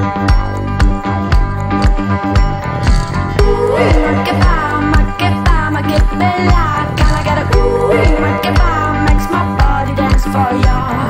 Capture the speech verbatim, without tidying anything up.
Ma che fa, ma che fa, ma che bella. Can I get a ooh, ma che fa, makes my body dance for ya.